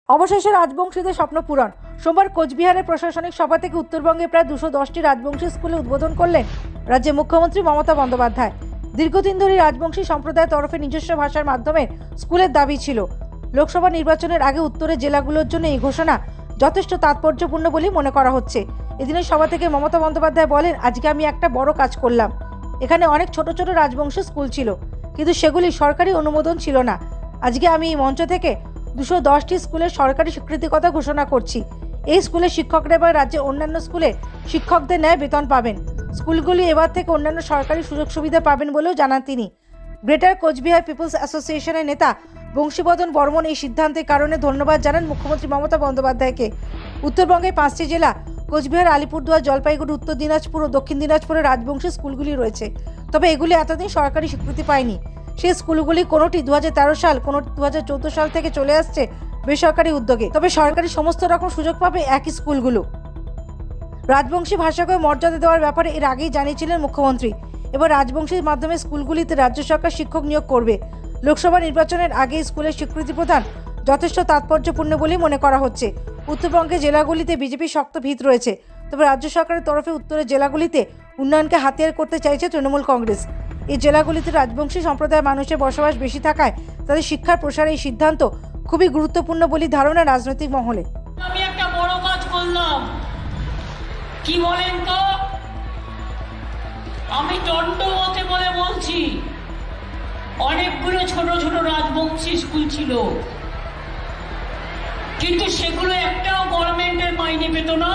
অবশেষে রাজবংশীদের স্বপ্ন পূরণ। সোমবার কোচবিহারের প্রশাসনিক সভা থেকে উত্তরবঙ্গে প্রায় 210টি রাজবংশী স্কুলে উদ্বোধন করলেন রাজ্যের মুখ্যমন্ত্রী মমতা বন্দ্যোপাধ্যায়। দীর্ঘদিন ধরে রাজবংশী সম্প্রদায়ের তরফে নিজস্ব ভাষার মাধ্যমে স্কুলের দাবি ছিল। লোকসভা নির্বাচনের আগে উত্তরের জেলাগুলোর জন্য এই ঘোষণা যথেষ্ট তাৎপর্যপূর্ণ বলেই মনে করা হচ্ছে। এদিনের সভা থেকে মমতা বন্দ্যোপাধ্যায় বলেন, আজকে আমি একটা বড় কাজ করলাম। এখানে অনেক ছোট ছোট রাজবংশী স্কুল ছিল, কিন্তু সেগুলি সরকারি অনুমোদন ছিল না। আজকে আমি এই মঞ্চ থেকে 210টি স্কুলের সরকারি স্বীকৃতির কথা ঘোষণা করছি। এই স্কুলের শিক্ষকরা এবার রাজ্যের অন্যান্য স্কুলে শিক্ষকদের ন্যায় বেতন পাবেন। স্কুলগুলি এবার থেকে অন্যান্য সরকারি সুযোগ সুবিধা পাবেন বলেও জানান তিনি। গ্রেটার কোচবিহার পিপলস অ্যাসোসিয়েশনের নেতা বংশীবদন বর্মন এই সিদ্ধান্তের কারণে ধন্যবাদ জানান মুখ্যমন্ত্রী মমতা বন্দ্যোপাধ্যায়কে। উত্তরবঙ্গে 5টি জেলা কোচবিহার, আলিপুরদুয়ার, জলপাইগুড়ি, উত্তর দিনাজপুর ও দক্ষিণ দিনাজপুরে রাজবংশী স্কুলগুলি রয়েছে। তবে এগুলি এতদিন সরকারি স্বীকৃতি পায়নি। সেই স্কুলগুলি কোনোটি 2013 সাল, কোনো 2014 সাল থেকে চলে আসছে বেসরকারি উদ্যোগে। তবে সরকারি সমস্ত রকম সুযোগ পাবে একই স্কুলগুলো। রাজবংশী ভাষাকে মর্যাদা দেওয়ার ব্যাপারে এর আগেই জানিয়েছিলেন মুখ্যমন্ত্রী। এবার রাজবংশীর মাধ্যমে স্কুলগুলিতে রাজ্য সরকার শিক্ষক নিয়োগ করবে। লোকসভা নির্বাচনের আগে স্কুলের স্বীকৃতি প্রদান যথেষ্ট তাৎপর্যপূর্ণ বলেই মনে করা হচ্ছে। উত্তরবঙ্গের জেলাগুলিতে বিজেপির শক্ত ভিত রয়েছে, তবে রাজ্য সরকারের তরফে উত্তরের জেলাগুলিতে উন্নয়নকে হাতিয়ার করতে চাইছে তৃণমূল কংগ্রেস। এই জেলাগুলিতে রাজবংশী সম্প্রদায়ের মানুষের বসবাস বেশি থাকায় তাদের শিক্ষার প্রসারে এই সিদ্ধান্ত খুবই গুরুত্বপূর্ণ বলে ধারণা রাজনৈতিক মহলে। আমি একটা বড় কাজ করলাম, কি বলেন তো? আমি দণ্ডবতে বলে বলছি, অনেকগুলো ছোট ছোট রাজবংশী স্কুল ছিল, কিন্তু সেগুলো একটাও গভর্নমেন্টের মাইনে পেত না,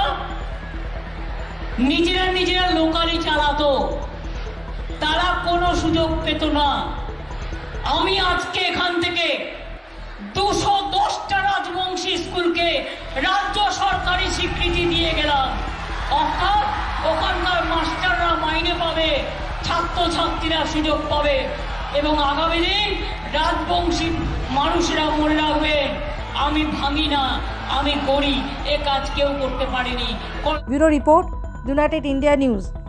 নিজেরা লোকালি চালাতো, তারা কোনো সুযোগ পেত না। আমি আজকে এখান থেকে 210টা রাজবংশী স্কুলকে রাজ্য সরকারি স্বীকৃতি দিয়ে গেলাম। অর্থাৎ ওখানকার মাস্টাররা মাইনে পাবে, ছাত্রছাত্রীরা সুযোগ পাবে, এবং আগামী দিন রাজবংশী মানুষেরা মনে রাখবে, আমি ভাঙি না, আমি করি। এ কাজ কেউ করতে পারেনি। Bureau report, United India news.